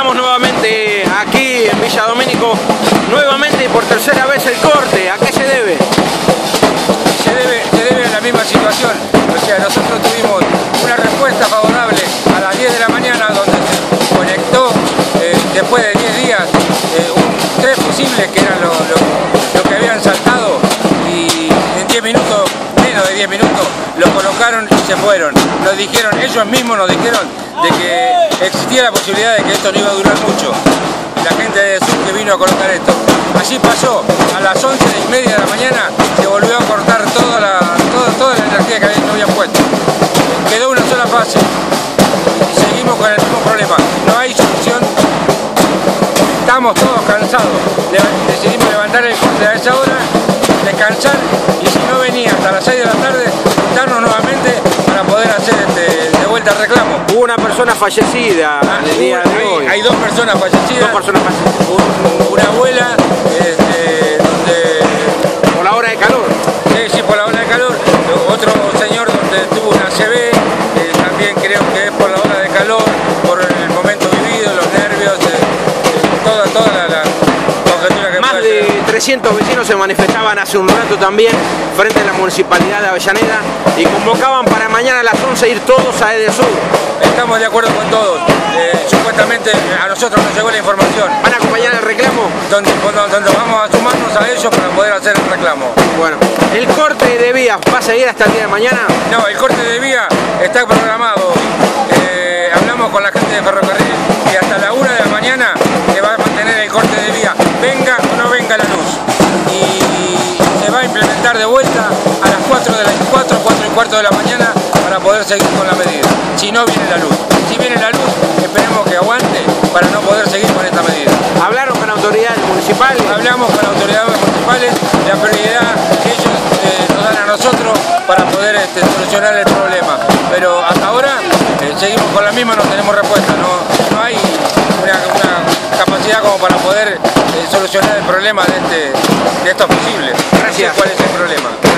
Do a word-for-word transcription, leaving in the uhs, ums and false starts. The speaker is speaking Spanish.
Estamos nuevamente aquí en Villa Domínico, nuevamente y por tercera vez el corte. ¿A qué se debe? Se debe, se debe a la misma situación. O sea, nosotros tuvimos una respuesta favorable a las diez de la mañana, donde se conectó eh, después de diez días eh, un, tres fusibles que eran lo, lo, lo que habían saltado, y en diez minutos, menos de diez minutos, lo colocaron y se fueron. Nos dijeron, ellos mismos nos dijeron de que existía la posibilidad de que esto no iba a durar mucho. La gente de Sur que vino a colocar esto. Así pasó, a las once y media de la mañana se volvió a cortar toda la, toda, toda la energía que habían, habían puesto. Quedó una sola fase y seguimos con el mismo problema. No hay solución. Estamos todos cansados. Decidimos levantar el corte a esa hora, descansar, y si no venía hasta las seis de la tarde, juntarnos nuevamente para poder hacer este, de vuelta el reclamo. Hubo una persona fallecida Ah, el día de hay, hoy. hay dos personas fallecidas. Dos personas fallecidas. Un, una abuela, este, donde... Por la hora de calor. Sí, sí, por la hora de calor. Otro señor donde tuvo una A C V, eh, también creo que es por la hora de calor, por el momento vivido, los nervios, eh, eh, toda, toda la, la conjetura que Más puede de ser. trescientos vecinos se manifestaban hace un rato también frente a la Municipalidad de Avellaneda y convocaban para mañana a las once ir todos a Edesur. Estamos de acuerdo con todos. Eh, supuestamente a nosotros nos llegó la información. ¿Van a acompañar el reclamo? Donde, donde vamos a sumarnos a ellos para poder hacer el reclamo. Bueno, ¿el corte de vías va a seguir hasta el día de mañana? No, el corte de vía está programado. Eh, hablamos con la gente de ferrocarril y hasta la una de la mañana se va a mantener el corte de vía, venga o no venga la luz. Y se va a implementar de vuelta a las cuatro de las cuatro, cuatro y cuarto de la mañana para poder seguir con la medida. Si no viene la luz. Si viene la luz, esperemos que aguante para no poder seguir con esta medida. ¿Hablaron con autoridades municipales? Hablamos con autoridades municipales, la prioridad que ellos eh, nos dan a nosotros para poder este, solucionar el problema. Pero hasta ahora eh, seguimos con la misma, no tenemos respuesta, no, no hay una, una capacidad como para poder eh, solucionar el problema de, este, de estos fusibles. Gracias. No sé cuál es el problema.